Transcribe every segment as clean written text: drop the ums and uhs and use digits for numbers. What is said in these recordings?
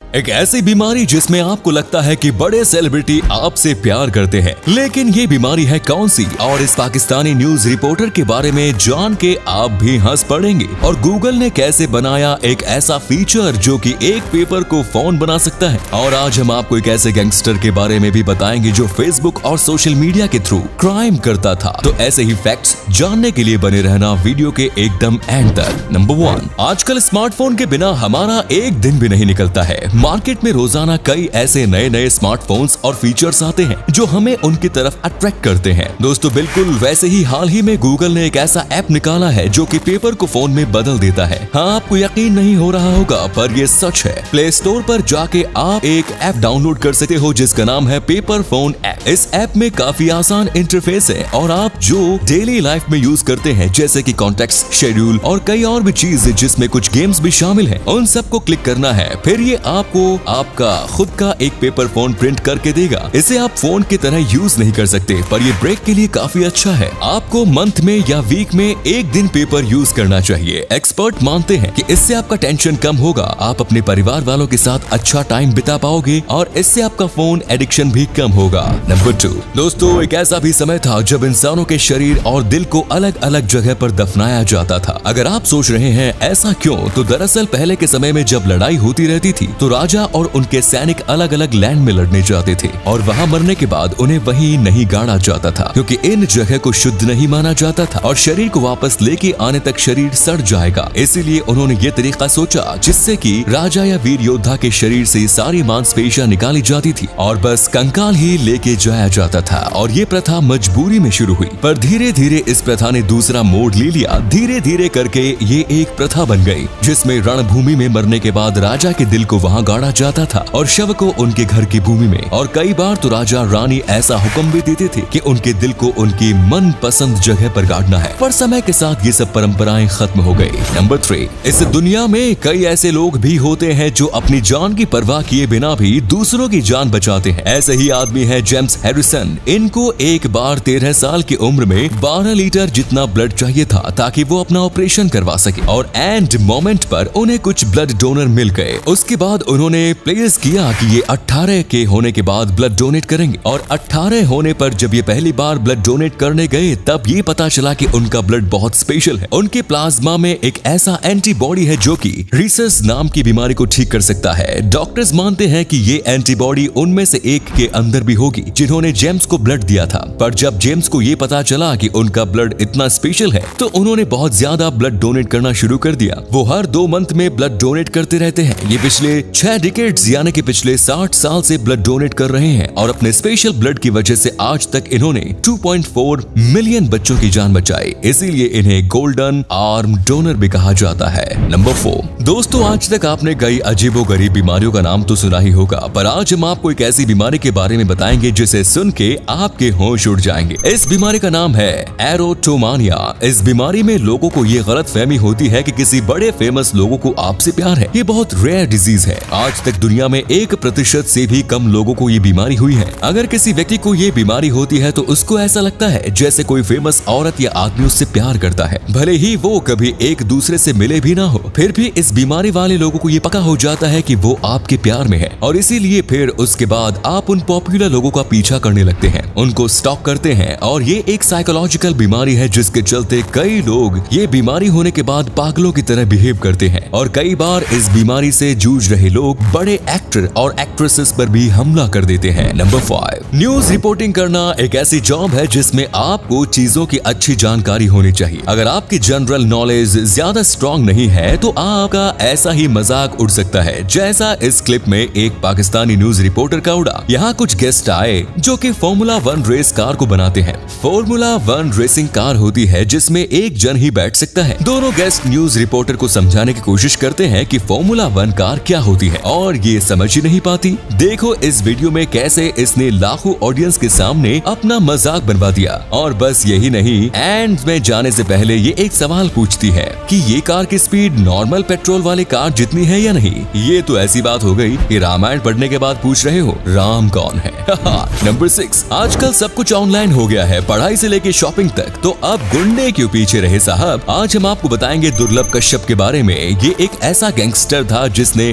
एक ऐसी बीमारी जिसमें आपको लगता है कि बड़े सेलिब्रिटी आपसे प्यार करते हैं, लेकिन ये बीमारी है कौन सी? और इस पाकिस्तानी न्यूज रिपोर्टर के बारे में जान के आप भी हंस पड़ेंगे। और गूगल ने कैसे बनाया एक ऐसा फीचर जो कि एक पेपर को फोन बना सकता है। और आज हम आपको एक ऐसे गैंगस्टर के बारे में भी बताएंगे जो फेसबुक और सोशल मीडिया के थ्रू क्राइम करता था। तो ऐसे ही फैक्ट्स जानने के लिए बने रहना वीडियो के एकदम एंड तक। नंबर 1, आजकल स्मार्टफोन के बिना हमारा एक दिन भी नहीं निकलता है। मार्केट में रोजाना कई ऐसे नए स्मार्टफोन्स और फीचर्स आते हैं जो हमें उनकी तरफ अट्रैक्ट करते हैं। दोस्तों बिल्कुल वैसे ही हाल ही में गूगल ने एक ऐसा ऐप निकाला है जो कि पेपर को फोन में बदल देता है। हाँ, आपको यकीन नहीं हो रहा होगा पर ये सच है। प्ले स्टोर पर जाके आप एक ऐप डाउनलोड कर सकते हो जिसका नाम है पेपर फोन ऐप। इस ऐप में काफी आसान इंटरफेस है और आप जो डेली लाइफ में यूज करते हैं जैसे कि कॉन्टेक्ट्स, शेड्यूल और कई और भी चीजें जिसमें कुछ गेम्स भी शामिल हैं, उन सबको क्लिक करना है। फिर ये आपको आपका खुद का एक पेपर फोन प्रिंट करके देगा। इसे आप फोन की तरह यूज नहीं कर सकते पर ये ब्रेक के लिए काफी अच्छा है। आपको मंथ में या वीक में एक दिन पेपर यूज करना चाहिए। एक्सपर्ट मानते हैं कि इससे आपका टेंशन कम होगा, आप अपने परिवार वालों के साथ अच्छा टाइम बिता पाओगे और इससे आपका फोन एडिक्शन भी कम होगा। नंबर 2, दोस्तों एक ऐसा भी समय था जब इंसानों के शरीर और दिल को अलग अलग जगह पर दफनाया जाता था। अगर आप सोच रहे हैं ऐसा क्यों, तो दरअसल पहले के समय में जब लड़ाई होती रहती थी तो राजा और उनके सैनिक अलग अलग लैंड में लड़ने जाते थे और वहां मरने के बाद उन्हें वहीं नहीं गाड़ा जाता था क्योंकि इन जगह को शुद्ध नहीं माना जाता था और शरीर को वापस लेके आने तक शरीर सड़ जाएगा। इसीलिए उन्होंने ये तरीका सोचा जिससे कि राजा या वीर योद्धा के शरीर से सारी मांसपेशियां निकाली जाती थी और बस कंकाल ही लेके जाया जाता था। और ये प्रथा मजबूरी में शुरू हुई पर धीरे धीरे इस प्रथा ने दूसरा मोड़ ले लिया। धीरे धीरे करके ये एक प्रथा बन गई जिसमें रणभूमि में मरने के बाद राजा के दिल को वहां गाड़ा जाता था और शव को उनके घर की भूमि में। और कई बार तो राजा रानी ऐसा हुक्म भी देते थे कि उनके दिल को उनकी मन पसंद जगह पर गाड़ना है। पर समय के साथ ये सब परंपराएं खत्म हो गई। नंबर 3, इस दुनिया में कई ऐसे लोग भी होते हैं जो अपनी जान की परवाह किए बिना भी दूसरों की जान बचाते हैं। ऐसे ही आदमी है जेम्स हैरिसन। इनको एक बार 13 साल की उम्र में 12 लीटर जितना ब्लड चाहिए था ताकि वो अपना ऑपरेशन करवा सके और एंड मोमेंट पर उन्हें कुछ ब्लड डोनर मिल गए। उसके बाद उन्होंने प्लेस किया कि ये 18 के होने के बाद ब्लड डोनेट करेंगे और 18 होने पर जब ये पहली बार ब्लड डोनेट करने गए तब ये पता चला कि उनका ब्लड बहुत स्पेशल है। उनके प्लाज्मा में एक ऐसा एंटीबॉडी है जो कि रीसस नाम की बीमारी को ठीक कर सकता है। डॉक्टर्स मानते हैं कि ये एंटीबॉडी उनमें से एक के अंदर भी होगी जिन्होंने जेम्स को ब्लड दिया था। पर जब जेम्स को ये पता चला कि उनका ब्लड इतना स्पेशल है तो उन्होंने बहुत ज्यादा ब्लड डोनेट करना शुरू कर दिया। वो हर 2 मंथ में ब्लड डोनेट करते रहते हैं। ये पिछले 6 डिकेड्स यानी कि पिछले 60 साल से ब्लड डोनेट कर रहे हैं और अपने स्पेशल ब्लड की वजह से आज तक इन्होंने 2.4 मिलियन बच्चों की जान बचाई। इसीलिए इन्हें गोल्डन आर्म डोनर भी कहा जाता है। नंबर 4, दोस्तों आज तक आपने कई अजीबोगरीब बीमारियों का नाम तो सुना ही होगा पर आज हम आपको एक ऐसी बीमारी के बारे में बताएंगे जिसे सुन के आपके होश उड़ जाएंगे। इस बीमारी का नाम है एरोटोमानिया। इस बीमारी में लोगों को ये गलतफहमी होती है कि किसी बड़े फेमस लोगों को आपसे प्यार है। ये बहुत रेयर डिजीज है। आज तक दुनिया में 1% से भी कम लोगों को ये बीमारी हुई है। अगर किसी व्यक्ति को ये बीमारी होती है तो उसको ऐसा लगता है जैसे कोई फेमस औरत या आदमी उससे प्यार करता है, भले ही वो कभी एक दूसरे से मिले भी ना हो। फिर भी इस बीमारी वाले लोगों को ये पक्का हो जाता है कि वो आपके प्यार में है और इसीलिए फिर उसके बाद आप उन पॉपुलर लोगों का पीछा करने लगते हैं, उनको स्टॉक करते हैं। और ये एक साइकोलॉजिकल बीमारी है जिसके चलते कई लोग ये बीमारी होने के बाद पागलों की तरह बिहेव करते हैं और कई बार इस बीमारी से जूझ रहे लोग बड़े एक्टर और एक्ट्रेसेस पर भी हमला कर देते हैं। नंबर 5, न्यूज रिपोर्टिंग करना एक ऐसी जॉब है जिसमें आपको चीजों की अच्छी जानकारी होनी चाहिए। अगर आपकी जनरल नॉलेज ज्यादा स्ट्रॉन्ग नहीं है तो आपका ऐसा ही मजाक उड़ सकता है जैसा इस क्लिप में एक पाकिस्तानी न्यूज रिपोर्टर का उड़ा। यहाँ कुछ गेस्ट आए जो कि फॉर्मूला 1 रेस कार को बनाते हैं। फॉर्मूला 1 रेसिंग कार होती है जिसमें एक जन ही बैठ सकता है। दोनों गेस्ट न्यूज रिपोर्टर को समझाने की कोशिश करते हैं कि फॉर्मूला 1 कार क्या होती है और ये समझ ही नहीं पाती। देखो इस वीडियो में कैसे इसने लाखों ऑडियंस के सामने अपना मजाक बनवा दिया। और बस यही नहीं, एंड में जाने से पहले ये एक सवाल पूछती है कि ये कार की स्पीड नॉर्मल पेट्रोल वाले कार जितनी है या नहीं। ये तो ऐसी बात हो गई कि रामायण पढ़ने के बाद पूछ रहे हो राम कौन है। नंबर 6, आजकल सब कुछ ऑनलाइन हो गया है, पढ़ाई से लेके शॉपिंग तक। तो अब गुंडे क्यों पीछे रहे साहब। आज हम आपको बताएंगे दुर्लभ कश्यप के बारे में। ये एक ऐसा गैंगस्टर था जिसने फेसबुक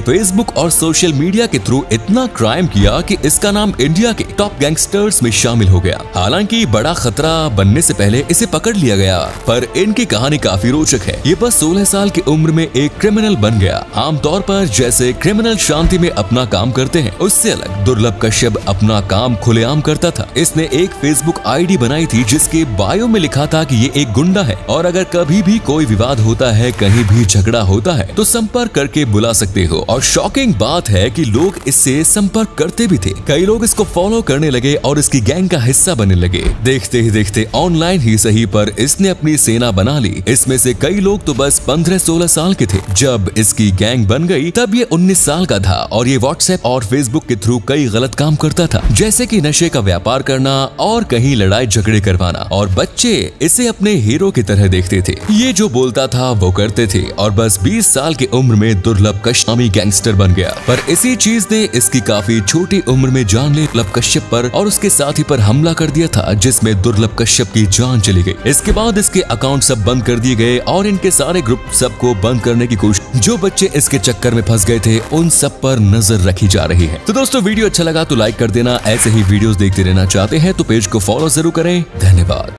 फेसबुक और सोशल मीडिया के थ्रू इतना क्राइम किया कि इसका नाम इंडिया के टॉप गैंगस्टर्स में शामिल हो गया। हालांकि बड़ा खतरा बनने से पहले इसे पकड़ लिया गया, पर इनकी कहानी काफी रोचक है। ये बस 16 साल की उम्र में एक क्रिमिनल बन गया। आमतौर पर जैसे क्रिमिनल शांति में अपना काम करते हैं, उससे अलग दुर्लभ कश्यप अपना काम खुलेआम करता था। इसने एक फेसबुक आईडी बनाई थी जिसके बायो में लिखा था कि ये एक गुंडा है और अगर कभी भी कोई विवाद होता है, कहीं भी झगड़ा होता है तो संपर्क करके बुला सकते हो। और शॉकिंग बात है कि लोग इससे संपर्क करते भी थे। कई लोग इसको फॉलो करने लगे और इसकी गैंग का हिस्सा बनने लगे। देखते ही देखते ऑनलाइन ही सही पर इसने अपनी सेना बना ली। इसमें से कई लोग तो बस 15-16 साल के थे। जब इसकी गैंग बन गई तब ये 19 साल का था और ये व्हाट्सएप और फेसबुक के थ्रू कई गलत काम करता था, जैसे कि नशे का व्यापार करना और कहीं लड़ाई झगड़े करवाना। और बच्चे इसे अपने हीरो की तरह देखते थे। ये जो बोलता था वो करते थे और बस 20 साल की उम्र में दुर्लभ कश्यप गैंगस्टर बन गया। पर इसी चीज ने इसकी काफी छोटी उम्र में जान ले दुर्लभ कश्यप पर और उसके साथी पर हमला कर दिया था, जिसमें दुर्लभ कश्यप की जान चली गई। इसके बाद इसके अकाउंट सब बंद कर दिए गए और इनके सारे ग्रुप सबको बंद करने की कोशिश। जो बच्चे इसके चक्कर में फंस गए थे उन सब पर नजर रखी जा रही है। तो दोस्तों, वीडियो अच्छा लगा तो लाइक कर देना। ऐसे ही वीडियोस देखते रहना चाहते हैं तो पेज को फॉलो जरूर करें। धन्यवाद।